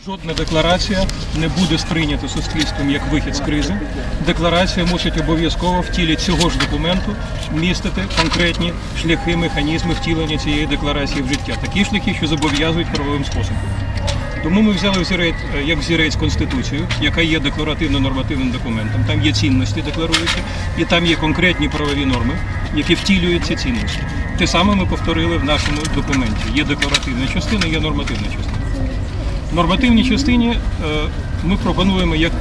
Жодна декларація не буде сприйнята суспільством як вихід з кризи. Декларація мусить обов'язково в тілі цього ж документу містити конкретні шляхи, механізми втілення цієї декларації в життя. Такі шляхи, що зобов'язують правовим способом. Тому ми взяли як взірець Конституцію, яка є декларативно-нормативним документом. Там є цінності декларуються, і там є конкретні правові норми, які втілюють ці цінності. Те саме ми повторили в нашому документі. Є декларативна частина, є нормативна частина. В нормативній частині ми пропонуємо як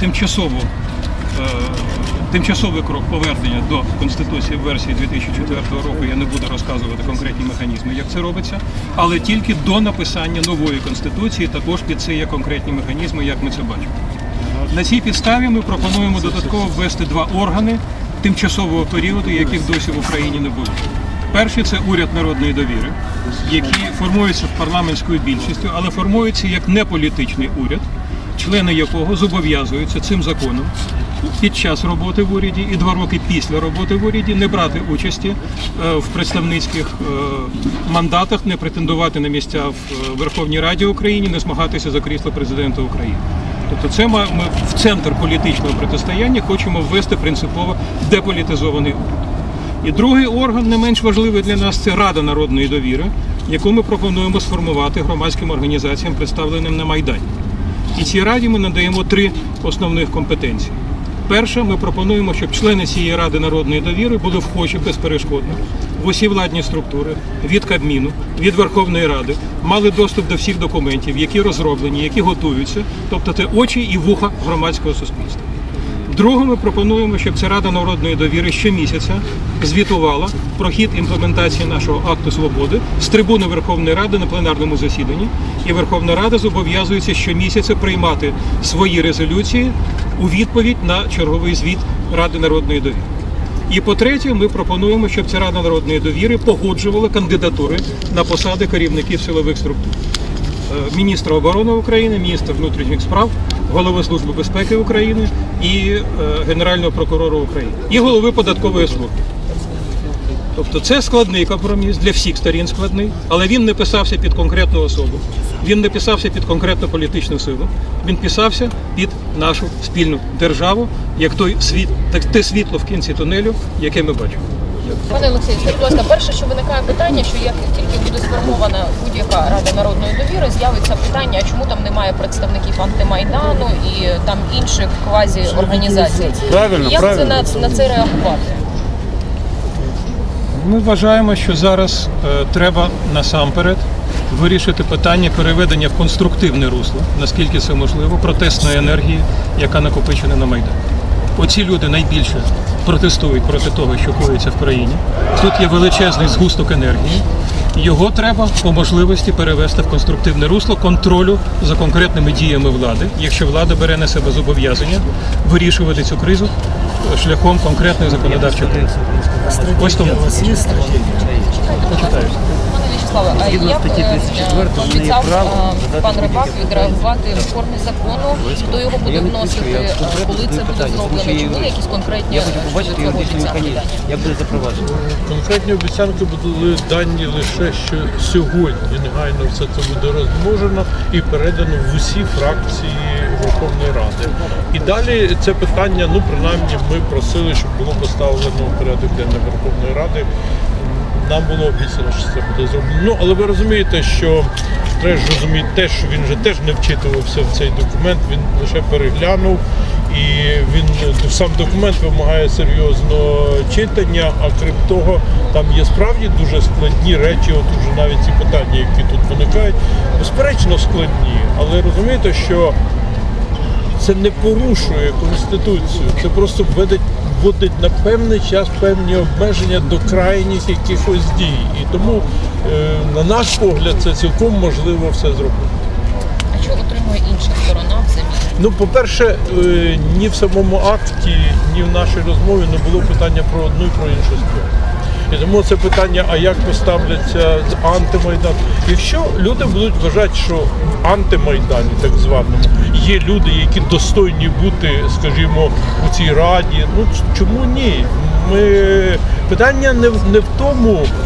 тимчасовий крок повернення до Конституції в версії 2004 року. Я не буду розказувати конкретні механізми, як це робиться, але тільки до написання нової Конституції також під це є конкретні механізми, як ми це бачимо. На цій підставі ми пропонуємо додатково ввести два органи тимчасового періоду, яких досі в Україні не було. Перший – це уряд народної довіри, який формується парламентською більшістю, але формується як неполітичний уряд, члени якого зобов'язуються цим законом під час роботи в уряді і 2 роки після роботи в уряді не брати участі в представницьких мандатах, не претендувати на місця в Верховній Раді України, не змагатися за крісло президента України. Тобто це ми в центр політичного протистояння хочемо ввести принципово деполітизований уряд. І другий орган, не менш важливий для нас, це Рада народної довіри, яку ми пропонуємо сформувати громадським організаціям, представленим на Майдані. І цій раді ми надаємо 3 основних компетенції. Перше, ми пропонуємо, щоб члени цієї Ради народної довіри були вхожі безперешкодно в усі владні структури, від Кабміну, від Верховної Ради, мали доступ до всіх документів, які розроблені, які готуються, тобто це очі і вуха громадського суспільства. Друге, ми пропонуємо, щоб ця Рада народної довіри щомісяця звітувала про хід імплементації нашого акту свободи з трибуни Верховної Ради на пленарному засіданні. І Верховна Рада зобов'язується щомісяця приймати свої резолюції у відповідь на черговий звіт Ради народної довіри. І по-третє, ми пропонуємо, щоб ця Рада народної довіри погоджувала кандидатури на посади керівників силових структур. Міністра оборони України, міністра внутрішніх справ, голови Служби безпеки України і Генерального прокурора України. І голови податкової служби. Тобто це складний компроміс, для всіх сторін складний, але він не писався під конкретну особу, він не писався під конкретну політичну силу, він писався під нашу спільну державу, як те світло в кінці тунелю, яке ми бачимо. Пане Олексію, будь ласка, перше, що виникає питання, що як тільки буде сформована будь-яка Рада народної довіри, з'явиться питання, а чому там немає представників антимайдану і там інших квазі-організацій. Правильно, як правильно. це на це реагувати? Ми вважаємо, що зараз треба насамперед вирішити питання переведення в конструктивне русло, наскільки це можливо, протестної енергії, яка накопичена на Майдані. Оці люди найбільше протестують проти того, що коїться в країні. Тут є величезний згусток енергії. Його треба по можливості перевести в конструктивне русло контролю за конкретними діями влади, якщо влада бере на себе зобов'язання вирішувати цю кризу шляхом конкретних законодавчих кроків. Ось тому. Почитаю. Вячеславе, а як обіцяв пан Рибак відреагувати в формі закону, хто його буде вносити, коли це буде зроблено, чи були якісь конкретні обіцянки? Як буде запроваджено? Конкретні обіцянки будуть дані лише що сьогодні. Негайно все це буде розмножено і передано в усі фракції Верховної Ради. І далі це питання, принаймні ми просили, щоб було поставлено в порядок денний Верховної Ради. Нам було обіцяно, що це буде зроблено. Але ви розумієте, що треба ж розуміти, що він же теж не вчитувався в цей документ, він лише переглянув, і сам документ вимагає серйозного читання, а крім того, там є справді дуже складні речі, от уже навіть ці питання, які тут виникають, безперечно складні, але розумієте, що це не порушує Конституцію, це просто вводить на певний час певні обмеження до крайніх якихось дій. І тому, на наш погляд, це цілком можливо все зробити. А що отримує інша сторона взамін? По-перше, ні в самому акті, ні в нашій розмові не було питання про одну і про іншу сторону. І тому це питання, а як поставляться з антимайдану. Якщо люди будуть вважати, що в антимайдані, так званому, є люди, які достойні бути, скажімо, у цій раді, чому ні? Питання не в тому,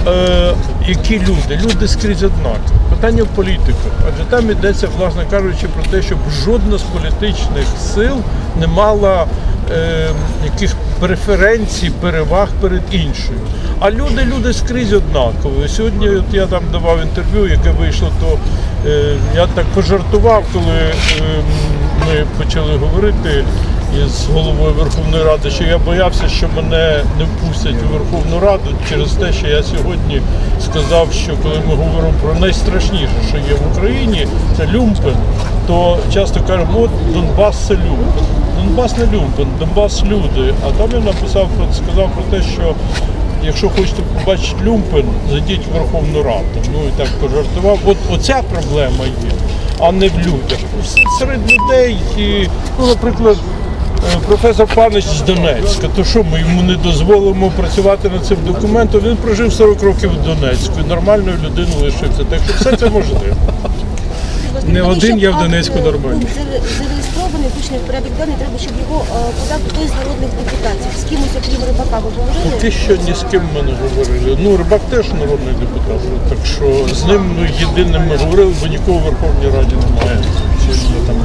які люди? Люди скрізь однакові. Питання в політиках. Адже там йдеться, власне кажучи, про те, щоб жодна з політичних сил не мала яких преференцій, переваг перед іншою. А люди скрізь однакові. Сьогодні от я там давав інтерв'ю, яке вийшло, то я так пожартував, коли ми почали говорити із головою Верховної Ради, що я боявся, що мене не впустять у Верховну Раду через те, що я сьогодні сказав, що коли ми говоримо про найстрашніше, що є в Україні, це люмпен, то часто кажемо, от Донбас це люмпен. Донбас не люмпен, Донбас люди. А там я сказав про те, що якщо хочете побачити люмпен, зайдіть в Верховну Раду. Ну і так пожартував. От оця проблема є, а не в людях. Серед людей, наприклад, професор Панич з Донецька, то що ми йому не дозволимо працювати над цим документом? Він прожив 40 років в Донецьку і нормальною людиною лишився. Так що все це можливо. Не один я в Донецьку нормальний. Зареєстрований, включений в порядок денний, треба, щоб його подав хтось з народних депутатів. З кимось, окрім Рибака, ви говорили? Поки що ні з ким ми не говорили. Ну, Рибак теж народний депутат, так що з ним єдиним ми говорили, бо нікого в Верховній Раді немає. Сьогодні там